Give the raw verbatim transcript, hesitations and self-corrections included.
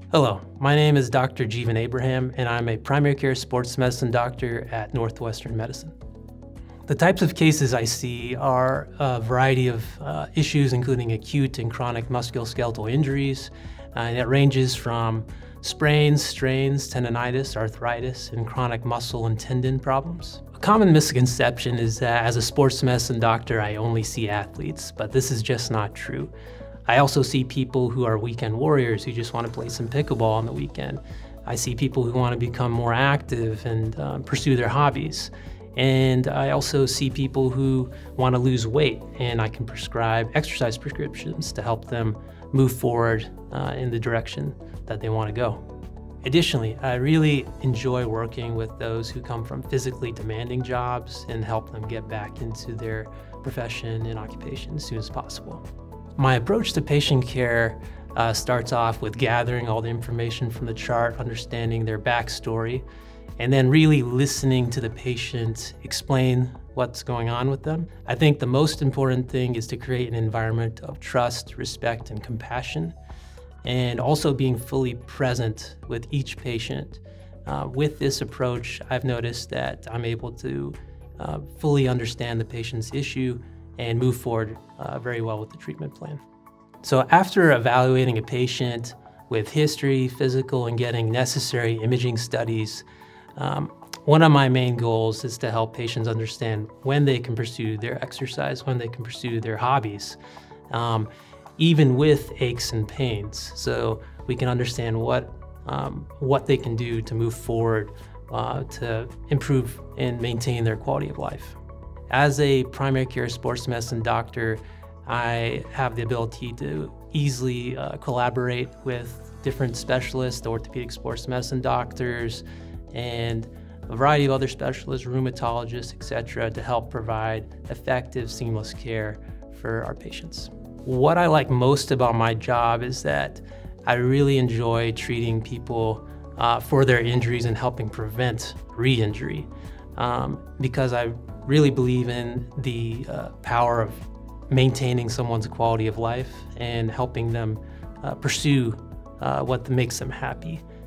Hello, my name is Doctor Jeevan Abraham, and I'm a primary care sports medicine doctor at Northwestern Medicine. The types of cases I see are a variety of uh, issues, including acute and chronic musculoskeletal injuries, uh, and it ranges from sprains, strains, tendonitis, arthritis, and chronic muscle and tendon problems. A common misconception is that as a sports medicine doctor, I only see athletes, but this is just not true. I also see people who are weekend warriors who just want to play some pickleball on the weekend. I see people who want to become more active and um, pursue their hobbies. And I also see people who want to lose weight, and I can prescribe exercise prescriptions to help them move forward uh, in the direction that they want to go. Additionally, I really enjoy working with those who come from physically demanding jobs and help them get back into their profession and occupation as soon as possible. My approach to patient care uh, starts off with gathering all the information from the chart, understanding their backstory, and then really listening to the patient explain what's going on with them. I think the most important thing is to create an environment of trust, respect, and compassion, and also being fully present with each patient. Uh, with this approach, I've noticed that I'm able to uh, fully understand the patient's issue and move forward uh, very well with the treatment plan. So after evaluating a patient with history, physical, and getting necessary imaging studies, um, one of my main goals is to help patients understand when they can pursue their exercise, when they can pursue their hobbies, um, even with aches and pains. So we can understand what, um, what they can do to move forward uh, to improve and maintain their quality of life. As a primary care sports medicine doctor, I have the ability to easily uh, collaborate with different specialists, orthopedic sports medicine doctors, and a variety of other specialists, rheumatologists, et cetera, to help provide effective, seamless care for our patients. What I like most about my job is that I really enjoy treating people uh, for their injuries and helping prevent re-injury, um, because I really believe in the uh, power of maintaining someone's quality of life and helping them uh, pursue uh, what makes them happy.